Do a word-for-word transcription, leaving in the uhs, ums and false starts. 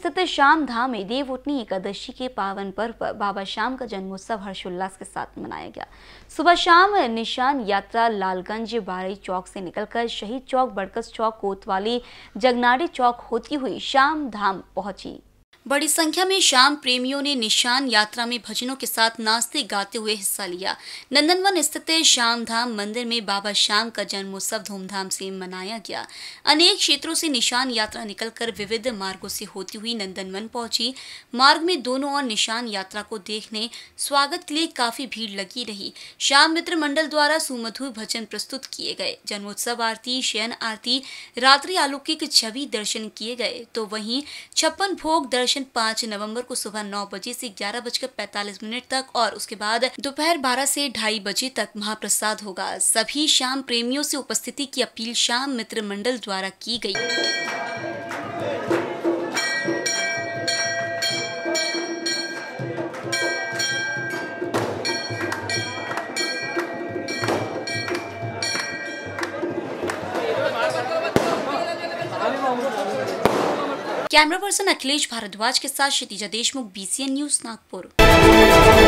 स्थित श्याम धाम में देवउठनी एकादशी के पावन पर्व पर बाबा श्याम का जन्मोत्सव हर्षोल्लास के साथ मनाया गया। सुबह शाम निशान यात्रा लालगंज बारई चौक से निकलकर शहीद चौक, बड़कस चौक, कोतवाली, जगनाड़ी चौक होती हुई श्याम धाम पहुंची। बड़ी संख्या में श्याम प्रेमियों ने निशान यात्रा में भजनों के साथ नाचते गाते हुए हिस्सा लिया। नंदनवन स्थित श्याम धाम मंदिर में बाबा श्याम का जन्मोत्सव धूमधाम से मनाया गया। अनेक क्षेत्रों से निशान यात्रा निकलकर विविध मार्गों से होती हुई नंदनवन पहुंची। मार्ग में दोनों ओर निशान यात्रा को देखने, स्वागत के लिए काफी भीड़ लगी रही। श्याम मित्र मंडल द्वारा सुमधुर भजन प्रस्तुत किए गए। जन्मोत्सव आरती, शयन आरती, रात्रि अलौकिक छवि दर्शन किए गए। तो वहीं छप्पन भोग दर्शन पाँच नवंबर को सुबह नौ बजे से ग्यारह बजकर पैंतालीस मिनट तक और उसके बाद दोपहर बारह से ढाई बजे तक महाप्रसाद होगा। सभी श्याम प्रेमियों से उपस्थिति की अपील श्याम मित्र मंडल द्वारा की गई। कैमरा पर्सन अखिलेश भारद्वाज के साथ Kshitija Deshmukh, B C N News, Nagpur.